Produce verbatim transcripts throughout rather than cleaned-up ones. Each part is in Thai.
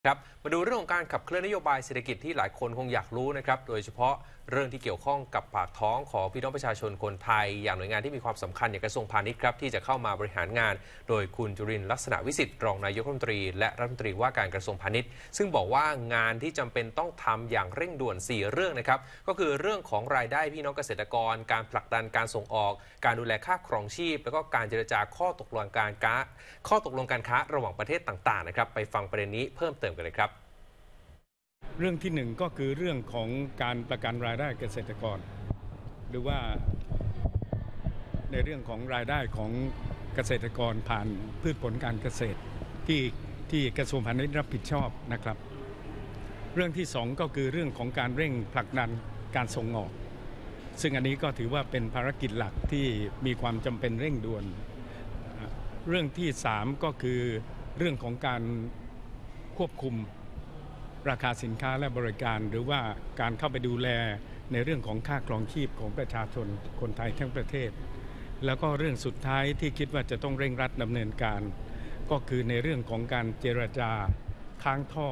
ครับมาดูเรื่องของการขับเคลื่อนนโยบายเศรษฐกิจที่หลายคนคงอยากรู้นะครับโดยเฉพาะเรื่องที่เกี่ยวข้องกับปากท้องของพี่น้องประชาชนคนไทยอย่างหน่วยงานที่มีความสำคัญอย่างกระทรวงพาณิชย์ครับที่จะเข้ามาบริหารงานโดยคุณจุรินทร์ลักษณะวิสิทธิ์รองนายกรัฐมนตรีและรัฐมนตรีว่าการกระทรวงพาณิชย์ซึ่งบอกว่างานที่จำเป็นต้องทำอย่างเร่งด่วนสี่เรื่องนะครับก็คือเรื่องของรายได้พี่น้องเกษตรกรการผลักดันการส่งออกการดูแลค่าครองชีพแล้วก็การเจรจาข้อตกลงการค้าข้อตกลงการค้าระหว่างประเทศต่างๆนะครับไปฟังประเด็นนี้เพิ่มเติมกันเลยครับเรื่องที่หนึ่งก็คือเรื่องของการประกันรายได้เกษตรกรหรือว่าในเรื่องของรายได้ของเกษตรกรผ่านพืชผลการเกษตรที่ที่กระทรวงพาณิชย์รับผิดชอบนะครับเรื่องที่สองก็คือเรื่องของการเร่งผลักดันการส่งออกซึ่งอันนี้ก็ถือว่าเป็นภารกิจหลักที่มีความจำเป็นเร่งด่วนเรื่องที่สามก็คือเรื่องของการควบคุมราคาสินค้าและบริการหรือว่าการเข้าไปดูแลในเรื่องของค่าครองชีพของประชาชนคนไทยทั้งประเทศแล้วก็เรื่องสุดท้ายที่คิดว่าจะต้องเร่งรัดดำเนินการก็คือในเรื่องของการเจรจาค้างท่อ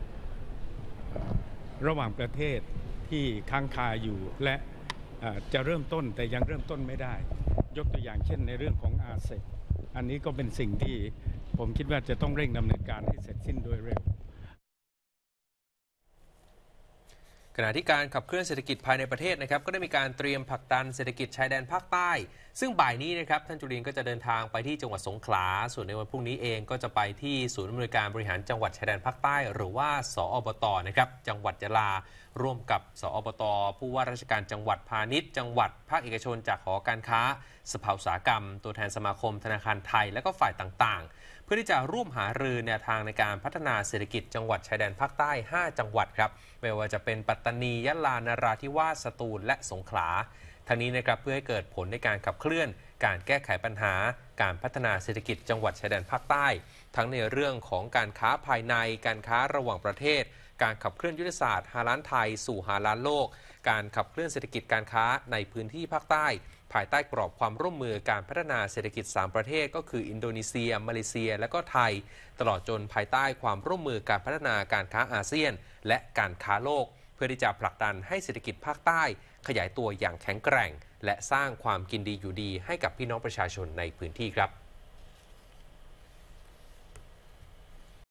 ระหว่างประเทศที่ค้างคาอยู่และจะเริ่มต้นแต่ยังเริ่มต้นไม่ได้ยกตัวอย่างเช่นในเรื่องของอาเซอันนี้ก็เป็นสิ่งที่ผมคิดว่าจะต้องเร่งดำเนินการให้เสร็จสิ้นโดยเร็วขณะที่การขับเคลื่อนเศรษฐกิจภายในประเทศนะครับก็ได้มีการเตรียมผลักดันเศรษฐกิจชายแดนภาคใต้ซึ่งบ่ายนี้นะครับท่านจุรินทร์ก็จะเดินทางไปที่จังหวัดสงขลาส่วนในวันพรุ่งนี้เองก็จะไปที่ศูนย์อำนวยการบริหารจังหวัดชายแดนภาคใต้หรือว่าสอบต.นะครับจังหวัดยะลาร่วมกับสอบต.ผู้ว่าราชการจังหวัดพาณิชย์จังหวัดภาคเอกชนจากหอการค้าสภาอุตสาหกรรมตัวแทนสมาคมธนาคารไทยและก็ฝ่ายต่างๆเพื่อที่จะร่วมหารือแนวทางในการพัฒนาเศรษฐกิจจังหวัดชายแดนภาคใต้ห้าจังหวัดครับไม่ว่าจะเป็นปัตตานียะลานราธิวาสสตูลและสงขลาทั้งนี้นะครับเพื่อให้เกิดผลในการขับเคลื่อนการแก้ไขปัญหาการพัฒนาเศรษฐกิจจังหวัดชายแดนภาคใต้ทั้งในเรื่องของการค้าภายในการค้าระหว่างประเทศการขับเคลื่อนยุทธศาสตร์ฮาล้านไทยสู่ฮาล้านโลกการขับเคลื่อนเศรษฐกิจการค้าในพื้นที่ภาคใต้ภายใต้กรอบความร่วมมือการพัฒนาเศรษฐกิจสามประเทศก็คืออินโดนีเซียมาเลเซียและก็ไทยตลอดจนภายใต้ความร่วมมือการพัฒนาการค้าอาเซียนและการค้าโลกเพื่อที่จะผลักดันให้เศรษฐกิจภาคใต้ขยายตัวอย่างแข็งแกร่งและสร้างความกินดีอยู่ดีให้กับพี่น้องประชาชนในพื้นที่ครับ